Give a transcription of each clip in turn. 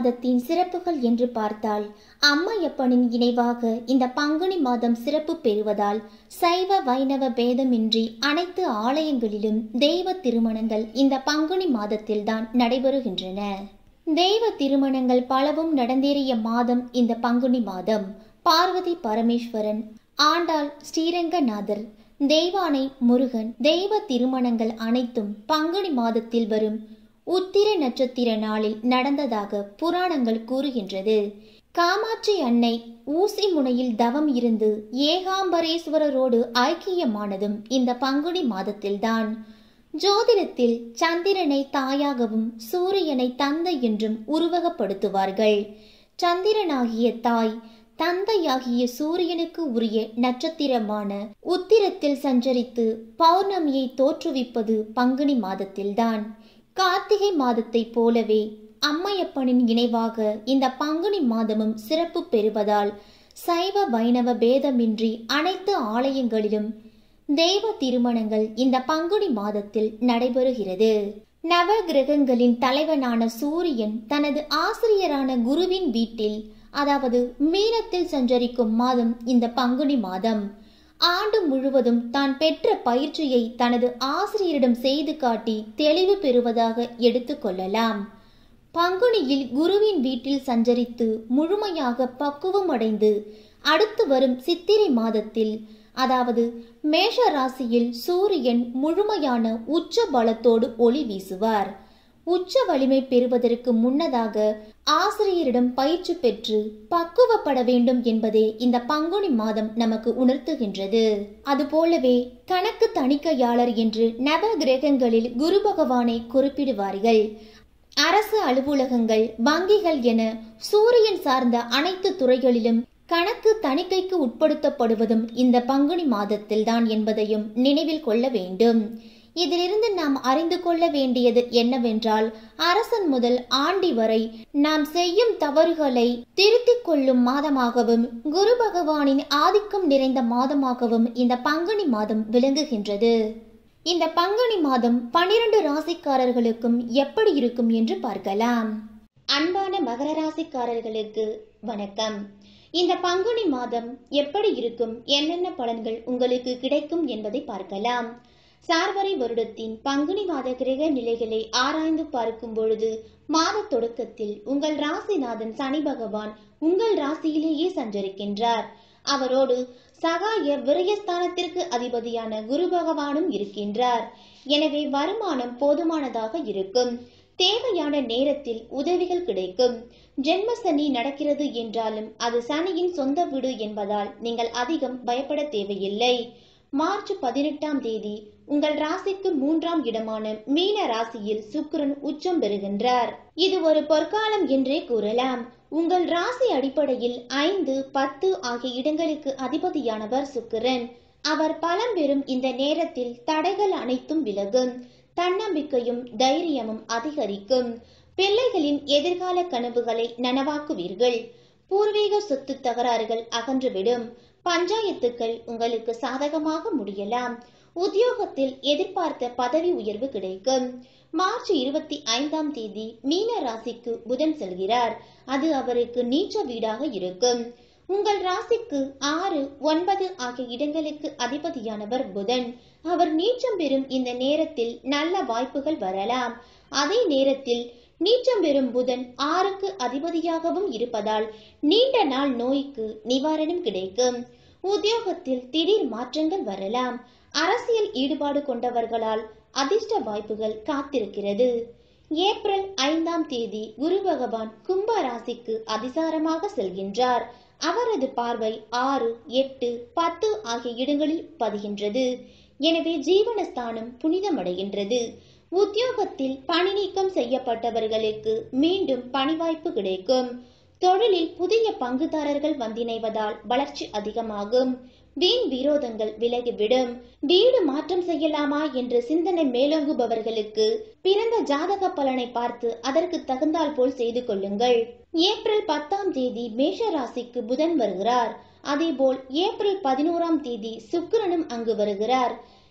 மாதத்தின் சிறப்புகள் என்று பார்த்தால், அம்மையப்பனின் இணைவாக இந்த பங்குனி மாதம் சிறப்பு பெறுவதால் சைவ வைணவ பேதமின்றி அனைத்து ஆலயங்களிலும் தெய்வ திருமணங்கள் இந்த பங்குனி மாதத்தில்தான் நடைபெறுகின்றன. தெய்வ திருமணங்கள் பலவும் நடந்தேறிய மாதம் இந்த பங்குனி மாதம். பார்வதி பரமேஸ்வரன், ஆண்டாள் ஸ்ரீரங்கநாதர், தெய்வானை முருகன் தெய்வ திருமணங்கள் அனைத்தும் பங்குனி மாதத்தில் வரும் உத்திர நட்சத்திர நாளில் நடந்ததாக புராணங்கள் கூறுகின்றது. காமாட்சி அன்னை ஊசி முனையில் தவம் இருந்து ஏகாம்பரேஸ்வரரோடு ஐக்கியமானதும் இந்த பங்குனி மாதத்தில்தான். ஜோதிடத்தில் சந்திரனை தாயாகவும் சூரியனை தந்தை என்றும் உருவகப்படுத்துவார்கள். சந்திரனாகிய தாய் தந்தையாகிய சூரியனுக்கு உரிய நட்சத்திரமான உத்திரத்தில் சஞ்சரித்து பௌர்ணமியை தோற்றுவிப்பது பங்குனி மாதத்தில்தான். கார்த்திகை மாதத்தை போலவே அம்மையப்பனின் இணைவாக இந்த பங்குனி மாதமும் சிறப்பு பெறுவதால் சைவ வைணவ பேதமின்றி அனைத்து ஆலயங்களிலும் தெய்வ திருமணங்கள் இந்த பங்குனி மாதத்தில் நடைபெறுகிறது. நவ கிரகங்களின் தலைவனான சூரியன் தனது ஆசிரியரான குருவின் வீட்டில், அதாவது மீனத்தில் சஞ்சரிக்கும் மாதம் இந்த பங்குனி மாதம். ஆண்டு முழுவதும் தான் பெற்ற பயிற்சியை தனது ஆசிரியரிடம் செய்து காட்டி தெளிவு பெறுவதாக எடுத்துக்கொள்ளலாம். பங்குனியில் குருவின் வீட்டில் சஞ்சரித்து முழுமையாக பக்குவம் அடைந்து அடுத்து வரும் சித்திரை மாதத்தில், அதாவது மேஷ ராசியில் சூரியன் முழுமையான உச்ச பலத்தோடு ஒளி வீசுவார். உச்ச வலிமை பெறுவதற்கு முன்னதாக ஆசிரியரிடம் பயிற்சி பெற்று பக்குவப்பட வேண்டும் என்பதே இந்த பங்குனி மாதம் நமக்கு உணர்த்துகின்றது. அதுபோலவே கணக்கு தணிக்கையாளர் என்று நவ கிரகங்களில் குரு பகவானை குறிப்பிடுவார்கள். அரசு அலுவலகங்கள், வங்கிகள் என சூரியன் சார்ந்த அனைத்து துறைகளிலும் கணக்கு தணிக்கைக்கு உட்படுத்தப்படுவதும் இந்த பங்குனி மாதத்தில்தான் என்பதையும் நினைவில் கொள்ள வேண்டும். இதிலிருந்து நாம் அறிந்து கொள்ள வேண்டியது என்னவென்றால், அரசன் முதல் ஆண்டி வரை நாம் செய்யும் தவறுகளை திருத்திக் கொள்ளும் மாதமாகவும் குரு பகவானின் ஆதிக்கம் நிறைந்த மாதமாகவும் இந்த பங்குனி மாதம் விளங்குகின்றது. இந்த பங்குனி மாதம் 12 ராசிக்காரர்களுக்கும் எப்படி இருக்கும் என்று பார்க்கலாம். அன்பான மகர ராசிக்காரர்களுக்கு வணக்கம். இந்த பங்குனி மாதம் எப்படி இருக்கும், என்னென்ன பலன்கள் உங்களுக்கு கிடைக்கும் என்பதை பார்க்கலாம். சார்வரை வருடத்தின் பங்குனி மாத கிரக நிலைகளை ஆராய்ந்து பார்க்கும் பொழுது மாத தொடக்கத்தில் உங்கள் ராசிநாதன் சனி பகவான் உங்கள் ராசியிலேயே சஞ்சரிக்கின்றார். அவரோடு சகாய விரயஸ்தானத்திற்கு அதிபதியான குரு பகவானும் இருக்கின்றார். எனவே வருமானம் போதுமானதாக இருக்கும். தேவையான நேரத்தில் உதவிகள் கிடைக்கும். ஜென்ம சனி நடக்கிறது என்றாலும் அது சனியின் சொந்த வீடு என்பதால் நீங்கள் அதிகம் பயப்பட தேவையில்லை. மார்ச் 18ஆம் தேதி உங்கள் ராசிக்கு 3ஆம் இடமான மீன ராசியில் சுக்கிரன் உச்சம் பெறுகின்றார். இது ஒரு பொற்காலம் என்றே கூறலாம். உங்கள் ராசி அடிப்படையில் 5, 10 ஆகிய இடங்களுக்கு அதிபதியானவர் சுக்கிரன். அவர் பலம் பெறும் இந்த நேரத்தில் தடைகள் அனைத்தும் விலகும். தன்னம்பிக்கையும் தைரியமும் அதிகரிக்கும். பிள்ளைகளின் எதிர்கால கனவுகளை நனவாக்குவீர்கள். பூர்வீக சொத்து தகராறுகள் அகன்றுவிடும். பஞ்சாயத்துக்கள் உங்களுக்கு சாதகமாக முடியலாம். உத்தியோகத்தில் எதிர்பார்த்த பதவி உயர்வு கிடைக்கும். மார்ச் 25ஆம் தேதி மீன ராசிக்கு புதன் செல்கிறார். அது அவருக்கு நீச்ச வீடாக இருக்கும். உங்கள் ராசிக்கு 6, 9 ஆகிய இடங்களுக்கு அதிபதியானவர் புதன். அவர் நீச்சம் பெறும் இந்த நேரத்தில் நல்ல வாய்ப்புகள் வரலாம். அதே நேரத்தில் நீச்சம் பெறும் புதன் 6க்கு அதிபதியாகவும் இருப்பதால் நீண்ட நாள் நோய்க்கு நிவாரணம் கிடைக்கும். உத்தியோகத்தில் திடீர் மாற்றங்கள் வரலாம். அரசியல் ஈடுபாடு கொண்டவர்களால் அதிர்ஷ்ட வாய்ப்புகள் காத்திருக்கிறது. ஏப்ரல் 5ஆம் தேதி குரு பகவான் கும்ப ராசிக்கு அதிசாரமாக செல்கின்றார். அவரது பார்வை 6, 8, 10 ஆகிய இடங்களில் பதிகின்றது. எனவே ஜீவனஸ்தானம் புனிதமடைகின்றது. உத்தியோகத்தில் பணி நீக்கம் செய்யப்பட்டவர்களுக்கு மீண்டும் பணி வாய்ப்பு கிடைக்கும். தொழிலில் புதிய பங்குதாரர்கள் வந்திணைவதால் வளர்ச்சி அதிகமாகும். வீண் விரோதங்கள் விலகிவிடும். வீடு மாற்றம் செய்யலாமா என்று சிந்தனை மேலோங்குபவர்களுக்கு பிறந்த ஜாதக பலனை பார்த்து அதற்கு தகுந்தால் போல் செய்து கொள்ளுங்கள். ஏப்ரல் 10ஆம் தேதி மேஷ ராசிக்கு புதன் வருகிறார். அதேபோல் ஏப்ரல் 11ஆம் தேதி சுக்கிரனும் அங்கு வருகிறார்.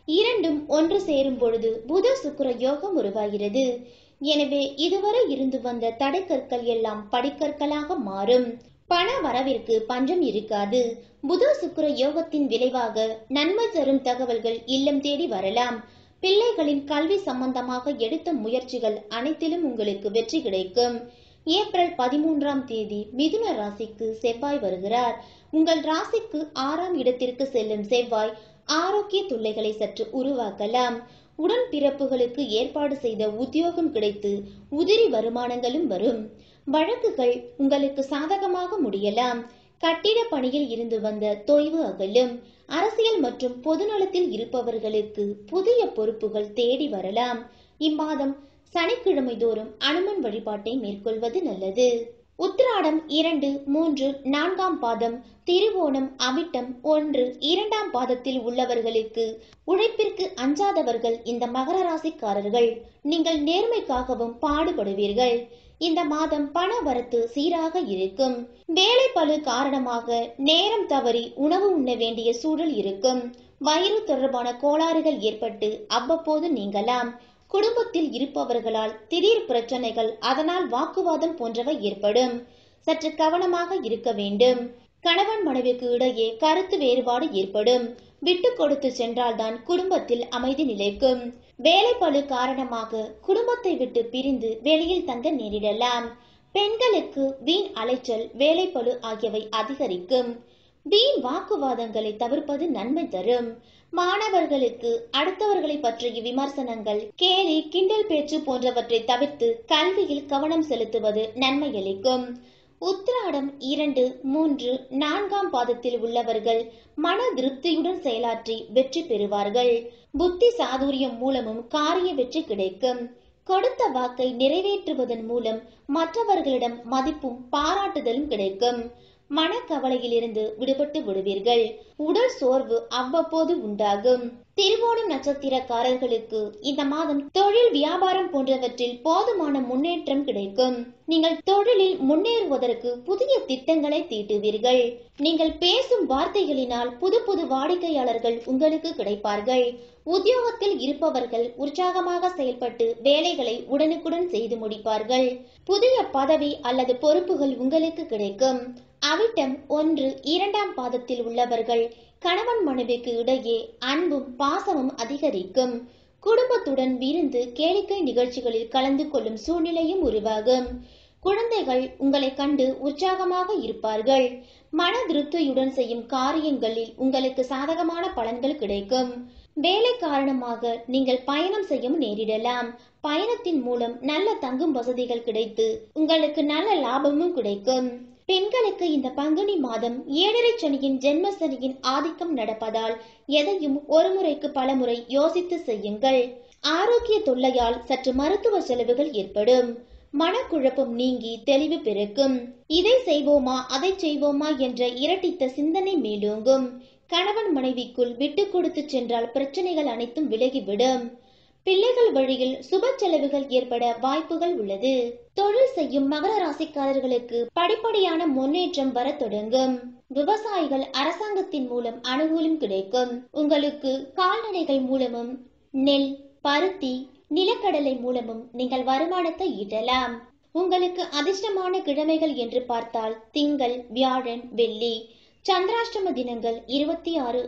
இரண்டும் ஒன்று சேரும் பொழுது புத சுக்கிர யோகம் உருவாகிறது. எனவே இதுவரை இருந்து வந்த தடைக்கற்கள் எல்லாம் படிக்கற்களாக மாறும். பண வரவிற்கு பஞ்சம் இருக்காது. புத சுக்கிர யோகத்தின் விளைவாக நன்மை தரும் தகவல்கள் இல்லம் தேடி வரலாம். பிள்ளைகளின் கல்வி சம்பந்தமாக எடுத்த முயற்சிகள் அனைத்திலும் உங்களுக்கு வெற்றி கிடைக்கும். ஏப்ரல் 13ஆம் தேதி மிதுன ராசிக்கு செவ்வாய் வருகிறார். உங்கள் ராசிக்கு 6ஆம் இடத்திற்கு செல்லும் செவ்வாய் ஆரோக்கிய தொல்லைகளை சற்று உருவாக்கலாம். உடன் பிறப்புகளுக்கு ஏற்பாடு செய்த உத்தியோகம் கிடைத்து உதிரி வருமானங்களும் வரும். வழக்குகள் உங்களுக்கு சாதகமாக முடியலாம். கட்டிட பணியில் இருந்து வந்த தொய்வு அகலும். அரசியல் மற்றும் பொதுநலத்தில் இருப்பவர்களுக்கு புதிய பொறுப்புகள் தேடி வரலாம். இம்மாதம் சனிக்கிழமை தோறும் அனுமன் வழிபாட்டை மேற்கொள்வது நல்லது. உத்திராடம் 2, 3, 4ஆம் பாதம், திருவோணம், அவிட்டம் 1, 2ஆம் பாதத்தில் உள்ளவர்களுக்கு உழைப்பிற்கு அஞ்சாதவர்கள் இந்த மகர ராசிக்காரர்கள். நீங்கள் நேர்மைக்காகவும் பாடுபடுவீர்கள். இந்த மாதம் பண வரத்து சீராக இருக்கும். வேலை பளு காரணமாக நேரம் தவறி உணவு உண்ண வேண்டிய சூழல் இருக்கும். வயிறு தொடர்பான கோளாறுகள் ஏற்பட்டு அவ்வப்போது நீங்கலாம். குடும்பத்தில் இருப்பவர்களால் திடீர் பிரச்சனைகள், அதனால் வாக்குவாதம் போன்றவை ஏற்படும். சற்று கவனமாக இருக்க வேண்டும். கணவன் மனைவிக்கு இடையே கருத்து வேறுபாடு ஏற்படும். விட்டு கொடுத்து சென்றால்தான் குடும்பத்தில் அமைதி நிலைக்கும். வேலை பளு காரணமாக குடும்பத்தை விட்டு பிரிந்து வெளியில் தங்க நேரிடலாம். பெண்களுக்கு வீண் அலைச்சல், வேலை பளு ஆகியவை அதிகரிக்கும். வீண் வாக்குவாதங்களை தவிர்ப்பது நன்மை தரும். மாணவர்களுக்கு அடுத்தவர்களை பற்றிய விமர்சனங்கள், கேலி, கிண்டல் பேச்சு போன்றவற்றை தவிர்த்து கல்வியில் கவனம் செலுத்துவது நன்மை அளிக்கும். உத்திராடம் 2, 3, 4ஆம் பாதத்தில் உள்ளவர்கள் மன திருப்தியுடன் செயலாற்றி வெற்றி பெறுவார்கள். புத்தி சாதுரியம் மூலமும் காரிய வெற்றி கிடைக்கும். கொடுத்த வாக்கை நிறைவேற்றுவதன் மூலம் மற்றவர்களிடம் மதிப்பும் பாராட்டுதலும் கிடைக்கும். மனக்கவலையிலிருந்து விடுபட்டு விடுவீர்கள். உடல் சோர்வு அவ்வப்போது உண்டாகும். திருவோணம் நட்சத்திரக்காரர்களுக்கு இந்த மாதம் தொழில், வியாபாரம் போன்றவற்றில் போதுமான முன்னேற்றம் கிடைக்கும். நீங்கள் தொழிலில் முன்னேறுவதற்கு புதிய திட்டங்களை தீட்டுவீர்கள். நீங்கள் பேசும் வார்த்தைகளினால் புது புது வாடிக்கையாளர்கள் உங்களுக்கு கிடைப்பார்கள். உத்தியோகத்தில் இருப்பவர்கள் உற்சாகமாக செயல்பட்டு வேலைகளை உடனுக்குடன் செய்து முடிப்பார்கள். புதிய பதவி அல்லது பொறுப்புகள் உங்களுக்கு கிடைக்கும். அவிட்டம் 1, 2ஆம் பாதத்தில் உள்ளவர்கள் கணவன் மனைவிக்கு இடையே அன்பும் பாசமும் அதிகரிக்கும். குடும்பத்துடன் விருந்து, கேளிக்கை நிகழ்ச்சிகளில் கலந்து கொள்ளும் சூழ்நிலையும் உருவாகும். குழந்தைகள் உங்களை கண்டு உற்சாகமாக இருப்பார்கள். மன திருப்தியுடன் செய்யும் காரியங்களில் உங்களுக்கு சாதகமான பலன்கள் கிடைக்கும். வேலை காரணமாக நீங்கள் பயணம் செய்ய நேரிடலாம். பயணத்தின் மூலம் நல்ல தங்கும் வசதிகள் கிடைத்து உங்களுக்கு நல்ல லாபமும் கிடைக்கும். பெண்களுக்கு இந்த பங்குனி மாதம் 7.5 சனியின் ஜென்ம சனியின் ஆதிக்கம் நடப்பதால் எதையும் ஒரு முறைக்கு பலமுறை யோசித்து செய்யுங்கள். ஆரோக்கிய தொல்லையால் சற்று மருத்துவ செலவுகள் ஏற்படும். மனக்குழப்பம் நீங்கி தெளிவு பிறக்கும். இதை செய்வோமா அதை செய்வோமா என்ற இரட்டித்த சிந்தனை மேலோங்கும். கணவன் மனைவிக்குள் விட்டு கொடுத்து சென்றால் பிரச்சனைகள் அனைத்தும் விலகிவிடும். பிள்ளைகள் வழியில் சுப செலவுகள் ஏற்பட வாய்ப்புகள் உள்ளது. தொழில் செய்யும் மகர ராசிக்காரர்களுக்கு படிப்படியான முன்னேற்றம் வர தொடங்கும். விவசாயிகள் அரசாங்கத்தின் மூலம் அனுகூலம் கிடைக்கும். உங்களுக்கு கால்நடைகள் மூலமும், நெல், பருத்தி, நிலக்கடலை மூலமும் நீங்கள் வருமானத்தை ஈட்டலாம். உங்களுக்கு அதிர்ஷ்டமான கிழமைகள் என்று பார்த்தால் திங்கள், வியாழன், வெள்ளி. சந்திராஷ்டம தினங்கள் 26,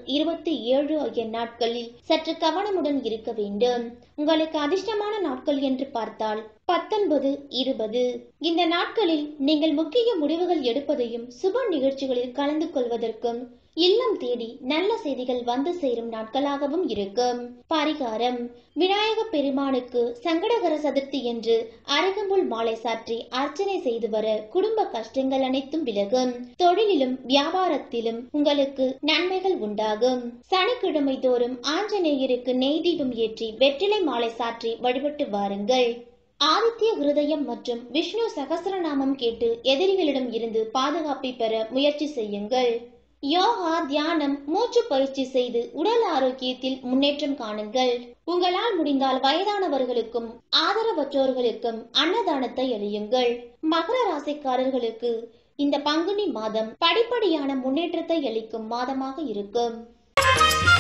27 ஆகிய நாட்களில் சற்று கவனமுடன் இருக்க வேண்டும். உங்களுக்கு அதிர்ஷ்டமான நாட்கள் என்று பார்த்தால் 19, 20. இந்த நாட்களில் நீங்கள் முக்கிய முடிவுகள் எடுப்பதையும் சுப நிகழ்ச்சிகளில் கலந்து கொள்வதற்கும் இல்லம் தேடி நல்ல செய்திகள் வந்து சேரும் நாட்களாகவும் இருக்கும். பரிகாரம்: விநாயக பெருமானுக்கு சங்கடகர சதுர்த்தி என்று அருகம்புல் மாலை சாற்றி அர்ச்சனை செய்து வர குடும்ப கஷ்டங்கள் அனைத்தும் விலகும். தொழிலிலும் வியாபாரத்திலும் உங்களுக்கு நன்மைகள் உண்டாகும். சனிக்கிழமை தோறும் ஆஞ்சநேயருக்கு நெய் தீபம் ஏற்றி வெற்றிலை மாலை சாற்றி வழிபட்டு வாருங்கள். ஆதித்ய ஹிருதயம் மற்றும் விஷ்ணு சகஸ்ரநாமம் கேட்டு எதிரிகளிடம் இருந்து பாதுகாப்பை பெற முயற்சி செய்யுங்கள். யோகா, தியானம், மூச்சு பயிற்சி செய்து உடல் ஆரோக்கியத்தில் முன்னேற்றம் காணுங்கள். உங்களால் முடிந்தால் வயதானவர்களுக்கும் ஆதரவற்றோர்களுக்கும் அன்னதானத்தை அளியுங்கள். மகர ராசிக்காரர்களுக்கு இந்த பங்குனி மாதம் படிப்படியான முன்னேற்றத்தை அளிக்கும் மாதமாக இருக்கும்.